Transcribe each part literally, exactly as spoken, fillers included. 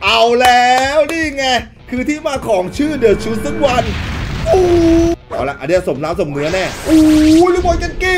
เอาแล้วนี่ไงคือที่มาของชื่อ The Chosen One อู้เอาละอันนี้สมน้ำสมเนื้อแน่อู้ลูกบอลกันกี้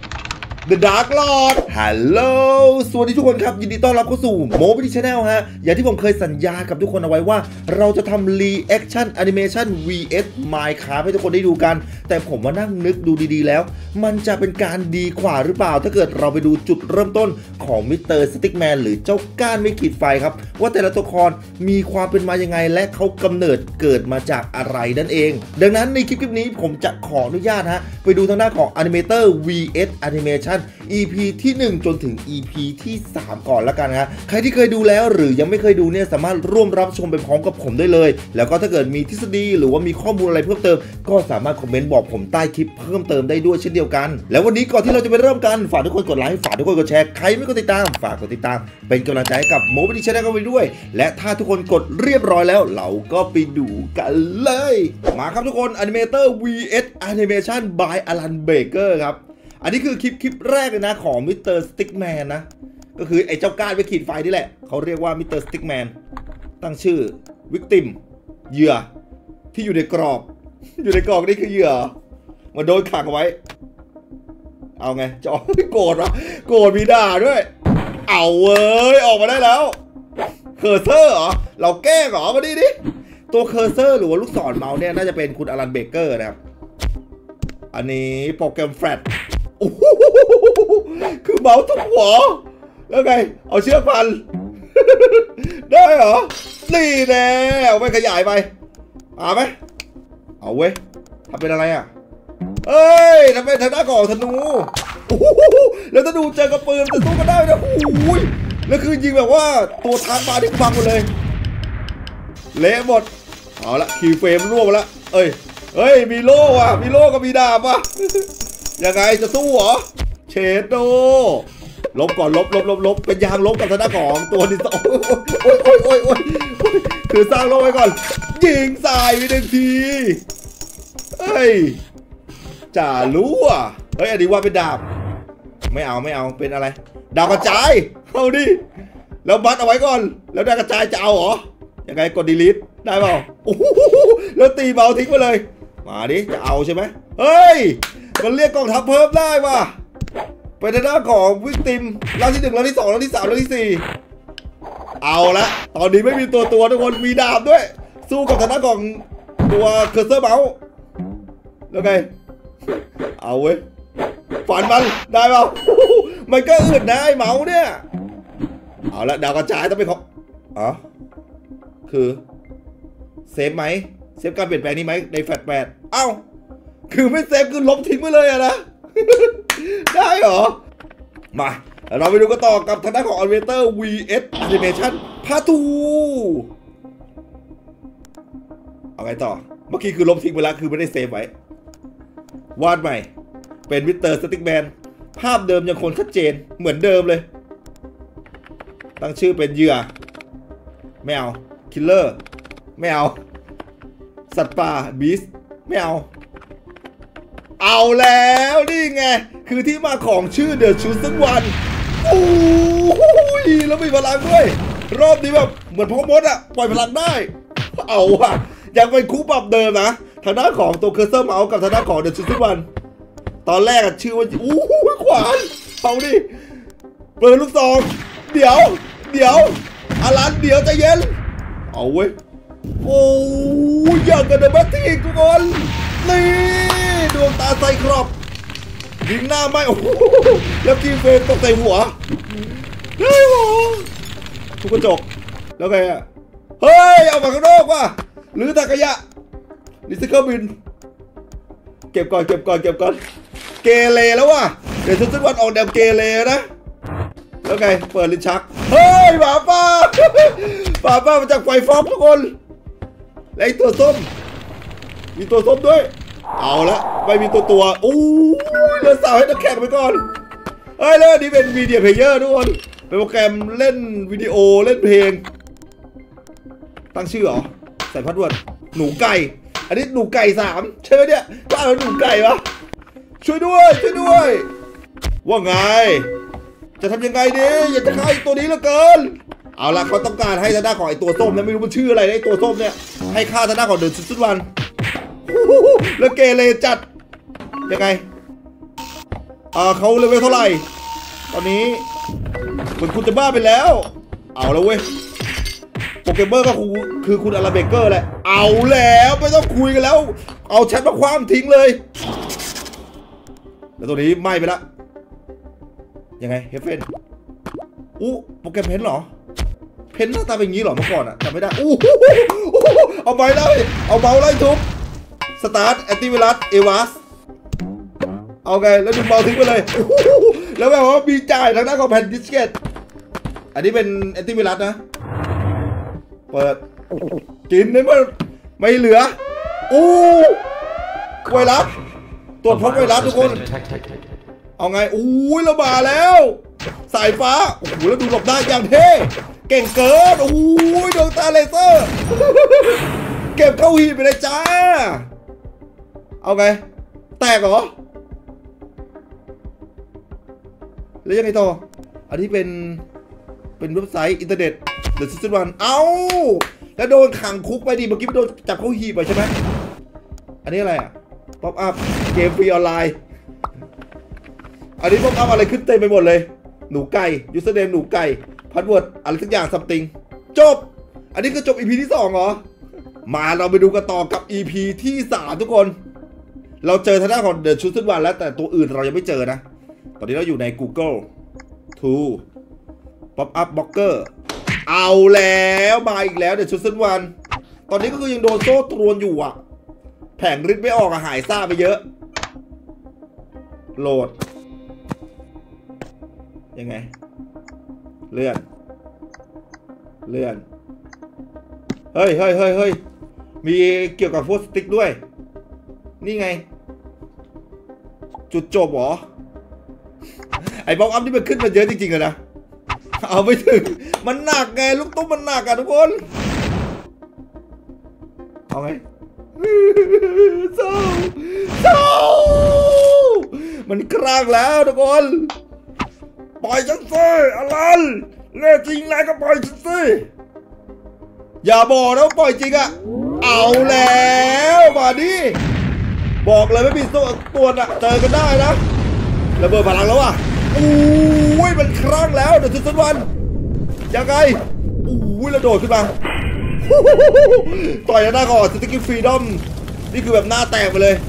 The Dark Lord ฮัลโหลสวัสดีทุกคนครับยินดีต้อนรับเข้าสู่โมบิลี่ Channel ฮะอย่างที่ผมเคยสัญญากับทุกคนเอาไว้ว่าเราจะทำ Reaction Animation วี เอส Minecraft ให้ทุกคนได้ดูกันแต่ผมมานั่งนึกดูดีๆแล้วมันจะเป็นการดีกว่าหรือเปล่าถ้าเกิดเราไปดูจุดเริ่มต้นของมิสเตอร์สติ๊กแมนหรือเจ้าก้านไม่ขีดไฟครับว่าแต่ละตัวละครมีความเป็นมายังไงและเขากำเนิดเกิดมาจากอะไรนั่นเองดังนั้นในคลิปนี้ผมจะขออนุญาตฮะไปดูทางหน้าของ Animator วี เอส Animation อี พี ที่หนึ่งจนถึง อี พี ที่สามก่อนละกันฮะใครที่เคยดูแล้วหรือยังไม่เคยดูเนี่ยสามารถร่วมรับชมไปพร้อมกับผมได้เลยแล้วก็ถ้าเกิดมีทฤษฎีหรือว่ามีข้อมูลอะไรเพิ่มเติมก็สามารถคอมเมนต์บอกผมใต้คลิปเพิ่มเติมได้ด้วยเช่นเดียวกันแล้ววันนี้ก่อนที่เราจะไปเริ่มกันฝากทุกคนกดไลค์ฝากทุกคนกดแชร์ใครไม่กดติดตามฝากกดติดตามเป็นกำลังใจให้กับโมบิลี่ Channel กันไปด้วยและถ้าทุกคนกดเรียบร้อยแล้วเราก็ไปดูกันเลยมาครับทุกคน Animator วี เอส Animation by Alan Baker ครับอันนี้คือคลิปคลิปแรกเลยนะของมิสเตอร์สติ๊กแมนนะก็คือไอ้เจ้าก้านไปขีดไฟนี่แหละเขาเรียกว่ามิสเตอร์สติ๊กแมนตั้งชื่อวิกติมเหยื่อที่อยู่ในกรอบอยู่ในกรอบนี่คือเหยื่อมันโดนขังไว้เอาไงจอโกรธวะโกรธมีด่าด้วยเอาเว้ยออกมาได้แล้วเคอร์เซอร์เหรอเราแก้เหรอมาดิดิตัวเคอร์เซอร์หรือว่าลูกศรเมาส์เนี่ยน่าจะเป็นคุณอลันเบเกอร์นะครับอันนี้โปรแกรมแฟลชโอ้โหคือเมาส์ทุกหัวแล้วไงเอาเชือกพันได้เหรอนี่แน่เอาไปขยายไปเอาไหมเอาเว้ยทำเป็นอะไรอ่ะเอ้ยทำเป็นทางด้านของธนูโอ้โหแล้วธนูเจอกระปืนจะสู้กันได้นะโอ้ยแล้วคือยิงแบบว่าตัวทางมาที่ฟังหมดเลยเละหมดเอาละคีย์เฟรมร่วงไปแล้วเอ้ยเฮ้ยมีโล่อะมีโล่กับมีดาบอะยังไงจะสู้เหรอเชดโดลบก่อนลบลบลบลบเป็นยางลบกับทางด้านของตัวนี้โอ้ยโอ้ยโอ้ยโอ้ยคือสร้างโล่ไว้ก่อนยิงใส่ไปหนึ่งทีเฮ้ยจ่ารู้อ่ะเฮ้ยอันนี้ว่าเป็นดาบไม่เอาไม่เอาเป็นอะไรดาวกระจายเอาดิแล้วบัตเอาไว้ก่อนแล้วดาวกระจายจะเอาเหรอยังไงกดดีลิทได้เปล่าโอ้โหแล้วตีเบาทิ้งไปเลยมาดิจะเอาใช่ไหมเฮ้ยมันเรียกกองทัพเพิ่มได้ว่ะเป็นทางด้านของวิกติมร่างที่หนึ่งร่างที่สองร่างที่สามร่างที่สี่เอาละตอนนี้ไม่มีตัวตัวทุกคนมีดาบด้วยสู้กับทางด้านของตัวเคอร์เซอร์เมาส์แล้วไงเอาเว้ยฝันมันได้เปล่ามันก็อึดนะไอ้เมาส์เนี่ยเอาละดาวกระจายต้องเป็นของอ๋อคือเซฟไหมเซฟการเปลี่ยนแปลงนี้ไหมในแฟลชแปดเอ้าคือไม่เซฟคือลบทิ้งไปเลยอะนะได้เหรอมาเราไปดูกันต่อกับทางด้านของ Animator วี เอส Animation Part ทูเอาไงต่อเมื่อกี้คือลบทิ้งไปแล้วคือไม่ได้เซฟไว้วาดใหม่เป็นมิสเตอร์สติ๊กแมนภาพเดิมยังคงชัดเจนเหมือนเดิมเลยตั้งชื่อเป็นเหยื่อไม่เอาคิลเลอร์ไม่เอาสัตว์ป่าบีสไม่เอาเอาแล้วนี่ไงคือที่มาของชื่อ The Chosen One โอ้ยแล้วมีพลังด้วยรอบนี้แบบเหมือนพ่อมดอะปล่อยพลังได้เอาอะยังเป็นคู่ปรับเดิมนะทางด้านของตัวเคอร์เซอร์เมาส์กับทางด้านของ The Chosen One ตอนแรกอะชื่อว่าอู้หูขวานเอาดิเปิดลูกซองเดี๋ยวเดี๋ยวอารันเดี๋ยวใจเย็นเอาเว้ยโอ้ยอยากกันเดอะแบททีทุกคนนี่ดวงตาใส่ครอบยิงหน้าไม่โอ้โหแล้วกีเฟนตกใส่หัวได้หรอทุกกระจกแล้วไงอะเฮ้ยเอามาข้างนอกว่ะหรือตากระยะรีไซเคิลบินเก็บก่อนเก็บก่อนเก็บก่อนเกเรแล้วว่ะเดี๋ยวทุกวันออกแนวเกเรนะแล้วไงเปิดลิ้นชักเฮ้ยหมาป้าหมาป้ามาจากไฟฟอกทุกคนและไอตัวส้มมีตัวส้มด้วยเอาละไม่มีตัวตัวอู้เลือดสาวให้นักแข่งไปก่อนเฮ้ยแล้วนี่เป็นวีดีโอเพลเยอร์ทุกคนเป็นโปรแกรมเล่นวิดีโอเล่นเพลงตั้งชื่อเหรอใส่พัดเวิร์ดหนูไก่อันนี้หนูไก่สามใช่ไหมเนี่ยว่าแล้วหนูไก่ปะช่วยด้วยช่วยด้วยว่าไงจะทำยังไงดีอยากจะฆ่าตัวนี้เหลือเกินเอาละเขาต้องการให้ทางด้านของไอ้ตัวส้มนะไม่รู้มันชื่ออะไรไอ้ตัวส้มเนี่ยให้ค่าทางด้านของเดินชุดวันแล้วเกเรจัดยังไงอ่าเขาเลเวลเท่าไหร่ตอนนี้เหมือนคุณจะบ้าไปแล้วเอาแล้วเว้ยโปเกมเมอร์ก็คือคุณอาราเบเกอร์แหละเอาแล้วไม่ต้องคุยกันแล้วเอาแชทมาคว้างทิ้งเลยแล้วตัวนี้ไหม้ไปแล้วยังไงเฮฟเฟนอู้โปเกมเพนเหรอเพนหน้าตาเป็นอย่างนี้เหรอเมื่อก่อนอะจำไม่ได้อู้เอาไปเลยเอาเบาไล่ทุบสตาร์ทแอนติเวลัสเอวาสเอาไงแล้วดึงเบาทิ้งไปเลยแล้วแบบว่ามีจ่ายทางด้านของแผ่นดิสเกตอันนี้เป็นแอนติเวลัสนะเปิดกินได้ไหมไม่เหลืออู้ไวรัสตรวจพบไวรัสทุกคนเอาไงอู้ยระบาดแล้วสายฟ้าโอ้โหแล้วดูหลบได้อย่างเท่เก่งเกินโอ้ยดวงตาเลเซอร์เก็บเข้าหีบไปเลยจ้าเอาไงแตกเหรอแล้วยังไงต่ออันนี้เป็นเป็นเว็บไซต์อินเทอร์เน็ตเดอะซิสเต็มวันเอ้าแล้วโดนขังคุกไปดิเมื่อกี้โดนจับเข้าหีบไปใช่ไหมอันนี้อะไรอ่ะป๊อปอัพเกมฟรีออนไลน์อันนี้ป๊อปอัพอะไรขึ้นเต็มไปหมดเลยหนูไก่ยูสเนมหนูไก่พาสเวิร์ดอะไรสักอย่างซัมติงจบอันนี้คือจบ อี พี ที่สองเหรอมาเราไปดูกันต่อกับ อี พี ที่สามทุกคนเราเจอทางด้านของเดอะชูสวันแล้วแต่ตัวอื่นเรายังไม่เจอนะตอนนี้เราอยู่ใน Google ทู Pop Up Blocker เอาแล้วมาอีกแล้วเดอะชูสวันตอนนี้ก็คือยังโดนโซ่ตรวนอยู่อ่ะแผงริดไม่ออกอะหายซ่าไปเยอะโหลดยังไงเลื่อนเลื่อนเฮ้ยเฮ้ยเฮ้ยเฮ้ยมีเกี่ยวกับพวกสติ๊กด้วยนี่ไงจุดจบเหรอไอ้บล็อกอัพนี่มันขึ้นมาเยอะจริงๆเลยนะเอาไม่ถึงมันหนักไงลูกตุ้มมันหนักอะทุกคนเอาไงเศร้าเศร้ามันกลางแล้วทุกคนปล่อยฉันสิอลันแน่จริงนายก็ปล่อยฉันสิอย่าบอกนะปล่อยจริงอะเอาแล้วมาดิบอกเลยไม่มีตัวน่ะเจอกันได้นะระเบิดพลังแล้วอ่ะอู้ยมันคลั่งแล้วเดี๋ยวทุกวันยังไงอู้ยแล้วโดดขึ้นมาต่อยหน้าก่อนสติ๊กฟรีดอมนี่คือแบบหน้าแตกไปเลย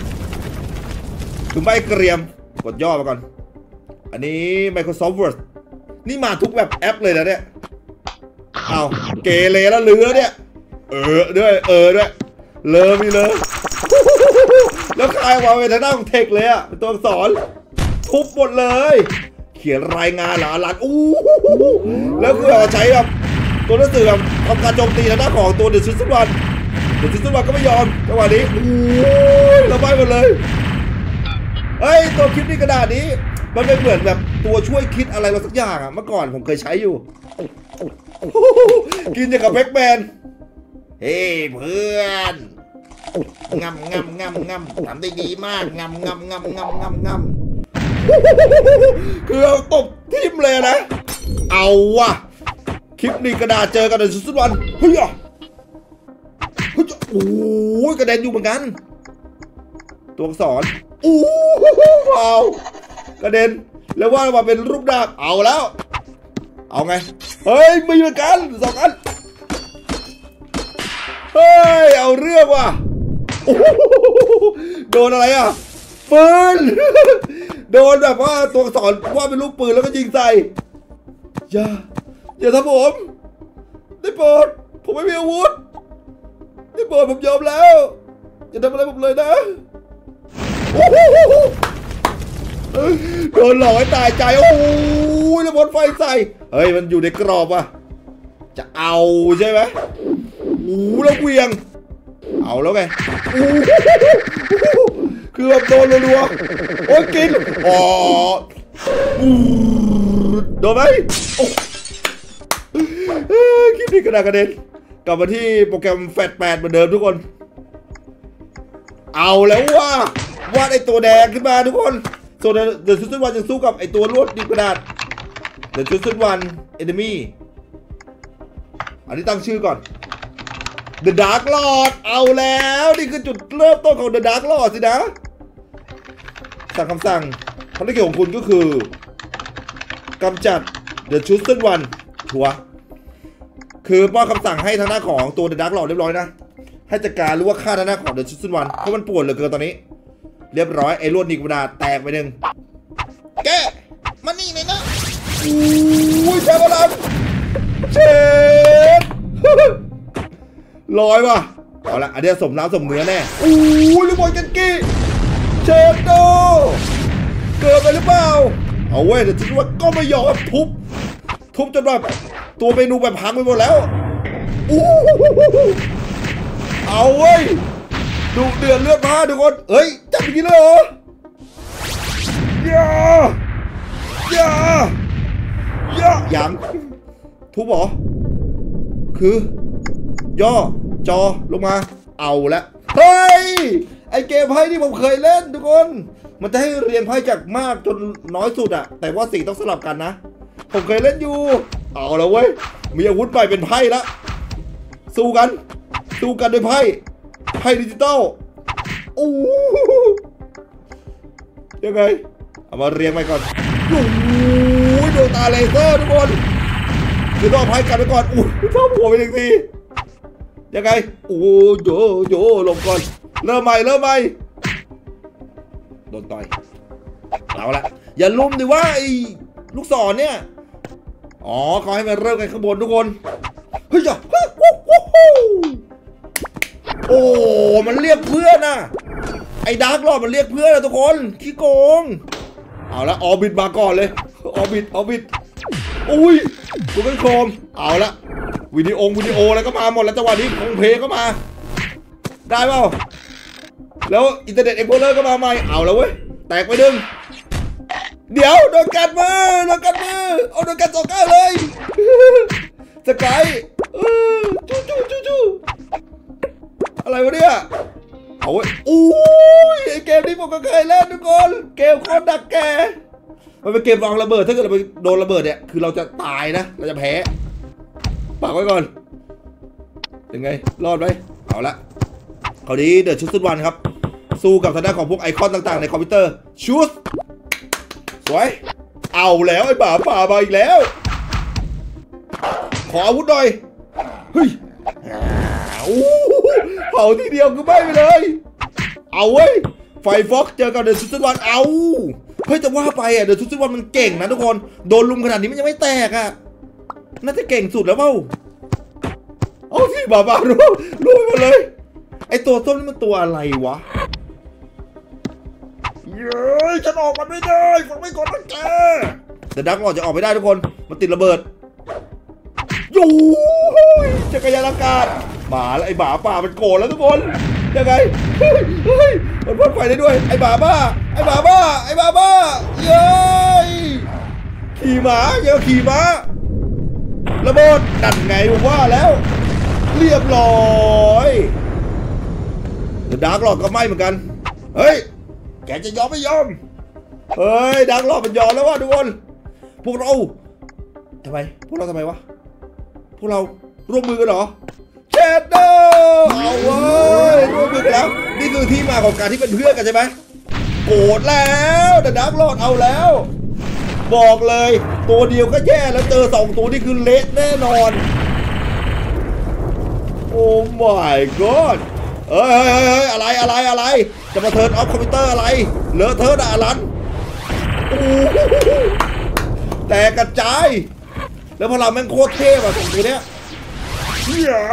คือไม่เกรียมกดย่อมาก่อนอันนี้ Microsoft Word นี่มาทุกแบบแอปเลยนะเนี่ยเอาเกเรแล้วเลือเนี่ยเออด้วยเออด้วยเลอมีเลยแล้วคลายมาเป็นทางด้านของเทคเลยอะเป็นตัวอักษรทุบหมดเลยเขียนรายงานหลาลันอู้แล้วคือเอาใช้แบบตัวหนังสือแบบทำการโจมตีทางด้านของตัวเดอะซิสเต็มวันเดอะซิสเต็มวันก็ไม่ยอมจังหวะนี้อู้ระบายหมดเลยเฮ้ยตัวคลิปนี้กระดาษนี้มันเป็นเหมือนแบบตัวช่วยคิดอะไรมาสักอย่างอะเมื่อก่อนผมเคยใช้อยู่กินอย่างกับแบ็กแมนเฮ้เพื่อนงำงำงำงำทำได้ดีมากงำงำงำงำงำงำคือเอาตบทิมเลยนะเอาวะคลิปนี้กระดาษเจอกันในสุดวันเฮ้ยเฮ้ยโอ้ยกระเด็นอยู่เหมือนกันตัวอักษรอู้เอากระเด็นแล้วว่ามาเป็นรูปดาบเอาแล้วเอาไงเฮ้ยมีเหมือนกันสองอันเฮ้ยเอาเรื่องว่ะโดนอะไรอ่ะปืนโดนแบบว่าตัวสอนว่าเป็นลูกปืนแล้วก็ยิงใส่อย่าอย่าทำผมได้โปรดผมไม่มีอาวุธได้โปรดผมยอมแล้วอย่าทำอะไรผมเลยนะโดนหลอกให้ตายใจโอ้ยแล้วบนไฟใส่เฮ้ยมันอยู่ในกรอบอ่ะจะเอาใช่ไหมโอ้แล้วเวียงเอาแล้วไงคือแบบโดนรัวๆโอ้ยกินอ๋อโดนไหมคลิปนี้กระดากระเด็นกลับมาที่โปรแกรมแฟตแปดเหมือนเดิมทุกคนเอาแล้วว่าว่าไอตัวแดงขึ้นมาทุกคนส่วนเดอะชูสวันยังสู้กับไอตัวลวดดิบกระดาษเดอะชูสวันเอนมี่อันนี้ตั้งชื่อก่อน The Dark Lord เอาแล้วนี่คือจุดเริ่มต้นของ The Dark Lord สินะสั่งคำสั่งภารกิจของคุณก็คือกำจัด The Chosen One ชัวร์คือมอบคำสั่งให้ทางหน้าของตัว The Dark Lord เรียบร้อยนะให้จัดการหรือว่าฆ่าทางหน้าของ The Chosen One เพราะมันปวดเหลือเกินตอนนี้เรียบร้อยไอ้ลวดนิกบดาแตกไปหนึ่งแกมานี่เลยนะอุ้ยแชร์บอลลังเช็ดลอยว่ะเอาละอันนี้สมน้ำสมเนื้อแน่อู้ยลูกบอลกันกี้เช็ดโตเกิดไปหรือเปล่าเอาเว้ยแต่จริงว่าก็ไม่ยอมทุบทุบจนแบบตัวเมนูแบบพังไปหมดแล้วอู้เอาเว้ยดูเดือดเลือดมาทุกคนเฮ้ยจับอย่างนี้เลยเหรอย่าอย่าย่าอย่างทุบเหรอคือย่อจอลงมาเอาละเฮ้ยไอเกมไพ่ที่ผมเคยเล่นทุกคนมันจะให้เรียงไพ่จากมากจนน้อยสุดอะแต่ว่าสีต้องสลับกันนะผมเคยเล่นอยู่เอาแล้วเว้ยมีอาวุธใหม่เป็นไพ่ละสู้กันสู้กันด้วยไพ่ไพ่ดิจิตอลโอ้ยังไงเอามาเรียงไปก่อนโอ้ยดวงตาเลเซอร์ทุกคนคือต้องไพ่กันไปก่อนอุ้ยชอบหัวไปหนึ่งทียังไงโอ้โยโยลงก่อนเริ่มใหม่เริ่มใหม่โดนต่อยเอาละอย่าลุ่มดิว่าไอ้ลูกศรเนี่ยอ๋อเขาให้มาเริ่มกันข้างบนทุกคนเฮ้ยจ้ะโอ้มันเรียกเพื่อนน่ะไอ้ดาร์กลอร์ดมันเรียกเพื่อนนะทุกคนขี้โกงเอาละออบิทมาก่อนเลยออบิทออบิทอุ้ยกูเป็นโคมเอาละวิดีโอวิดีโอแล้วก็มาหมดแล้วจังหวะนี้ของเพลก็มาได้เปล่าแล้วอินเทอร์เน็ตเอ็กโพเลอร์ก็มาใหม่เอาแล้วเว้ยแตกไปดึงเดี๋ยวโดนกัดมือโดนกัดมือเอาโดนกัดสองก้าวเลยสกายจู้จู้จู้จู้อะไรวะเนี่ยเอาเว้ยอู้ยไอเกมนี้ผมก็เคยเล่นทุกคนเกมโคตรดักแกมันเป็นเกมวางระเบิดถ้าเกิดเราไปโดนระเบิดเนี่ยคือเราจะตายนะเราจะแพ้ปากไว้ก่อนยังไงรอดไหมเอาละเขาดีเดอะชุดสุดวันครับสู้กับทางด้านของพวกไอคอนต่างๆในคอมพิวเตอร์ชุดสวยเอาแล้วไอ้บ่าป่ามาอีกแล้วขออาวุธหน่อยเฮ้ยเผาทีเดียวคือไม่ไปเลยเอาเว้ยไฟฟ็อกเจอกับเดอะชุดสุดวันเอาเฮ้ยแต่ว่าไปอ่ะเดอะชุดสุดวันมันเก่งนะทุกคนโดนลุมขนาดนี้มันยังไม่แตกอ่ะน่าจะเก่งสุดแล้วเปล่าเอาสิบ่าป่ารู้รู้ไปหมดเลยไอตัวส้มนี่มันตัวอะไรวะเย้ยฉันออกมันไม่ได้ฟังไม่กดนะแกแต่ดักหลอดจะออกไม่ได้ทุกคนมันติดระเบิดยูจักรยานอากาศหมาแล้วไอ้หมาป่ามันโกรธแล้วทุกคนยังไงเฮ้ยเฮ้ยมันพ่นไฟได้ด้วยไอ้หมาบ้าไอ้หมาบ้าไอ้หมาบ้าเย้ยขี่หมาเยอะขี่ม้าระเบิดนั่นไงผมว่าแล้วเรียบร้อยดาร์กหลอดก็ไม่เหมือนกันเฮ้ยแกจะยอมไม่ยอมเฮ้ยดาร์กหลอดมันยอมแล้วว่ะทุกคนพวกเราทำไมพวกเราทำไมวะพวกเราร่วมมือกันเหรอเชดเดอร์เอาเว้ยร่วมมือกันแล้วนี่คือที่มาของการที่เป็นเพื่อนกันใช่ไหมโกรธแล้วแต่ดาร์กหลอดเอาแล้วบอกเลยตัวเดียวก็แย่แล้วเจอสองตัวนี่คือเละแน่นอนโอ้ my god เฮ้ยเฮ้ยเฮ้ยอะไรอะไรอะไรจะมาเทิร์นออฟคอมพิวเตอร์อะไรเลอะเทอะด่าลันแต่กระจายแล้วพลังแม่งโคตรเท่ว่ะสองตัวเนี้ยเฮีย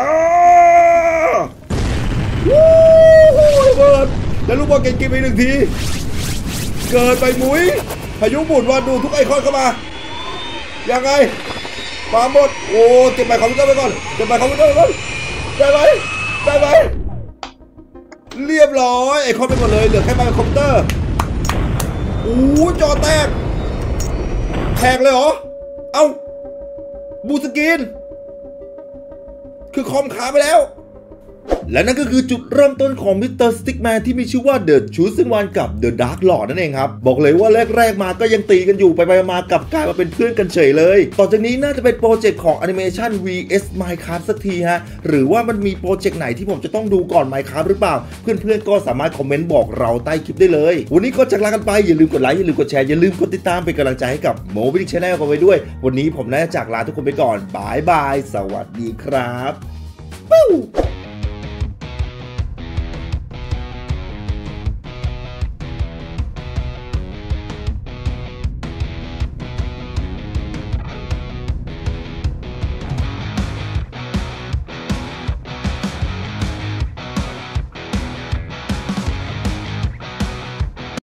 วู้ระเบิดแล้วลูกบอลเก่งๆไปหนึ่งทีเกิดไปมุ้ยพายุหมุนว่าดูทุกไอคอนเข้ามายังไงมาหมดโอ้เก็บไปคอมพิวเตอร์ไปก่อนเก็บไปคอมพิวเตอร์ไปก่อนได้ไหมได้ไหมเรียบร้อยไอคอนไปหมดเลยเหลือแค่ใบคอมพิวเตอร์โอ้จอแตกแตกเลยเหรอเอ้าบูสกินคือคอมขาไปแล้วและนั่นก็คือจุดเริ่มต้นของมิสเตอร์สติ๊กแมนที่มีชื่อว่า The Chosen One กับ The Dark Lord นั่นเองครับบอกเลยว่าแรกๆมาก็ยังตีกันอยู่ไปไปมากับกลายมาเป็นเพื่อนกันเฉยเลยต่อจากนี้น่าจะเป็นโปรเจกต์ของ Animation วี เอส Minecraft สักทีฮะหรือว่ามันมีโปรเจกต์ไหนที่ผมจะต้องดูก่อน Minecraft หรือเปล่าเพื่อนๆก็สามารถคอมเมนต์บอกเราใต้คลิปได้เลยวันนี้ก็จากลากันไปอย่าลืมกดไลค์อย่าลืมกดแชร์อย่าลืมกดติดตามเป็นกำลังใจให้กับ Moby Dick Channel กันไว้ด้วยวันนี้ผมน่าจะจากลาทุกคนไปก่อนบายบายสวัสดีครับ